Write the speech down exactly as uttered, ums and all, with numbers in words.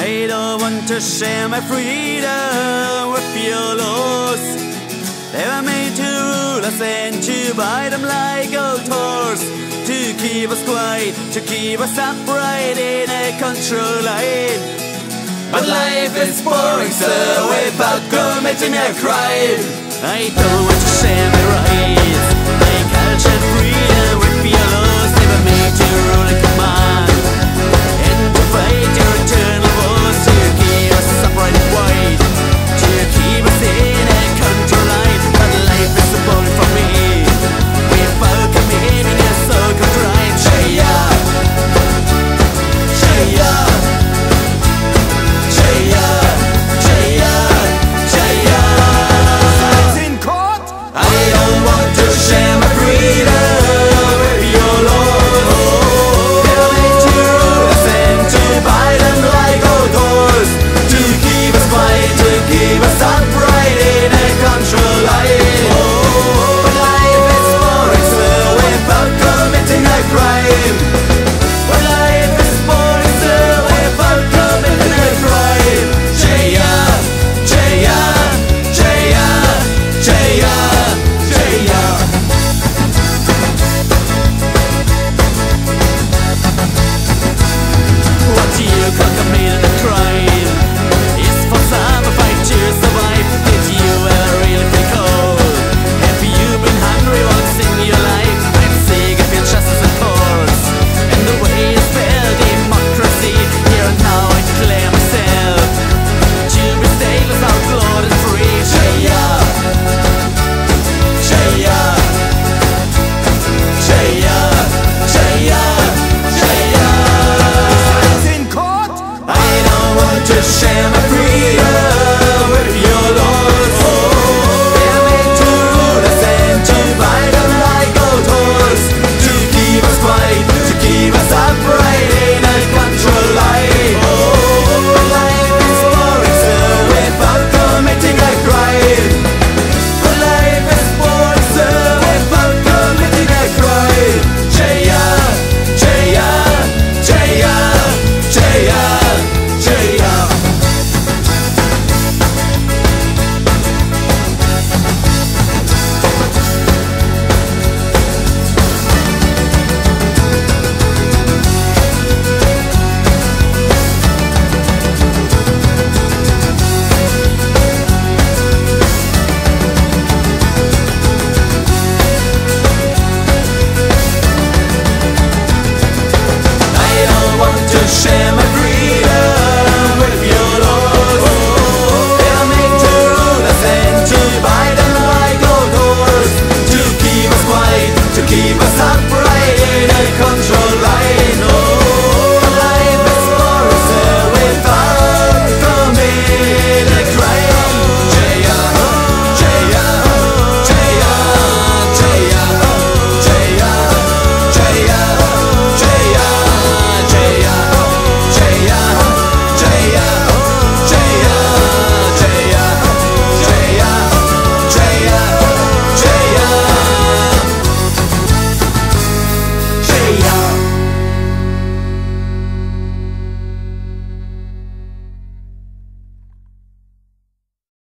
I don't want to share my freedom with your laws. They were made to rule us and to buy them like gold horse, to keep us quiet, to keep us upright in a control line. But life is boring, so without committing a crime, I don't want to share my rights, my culture and freedom with your laws. They were made to rule and command.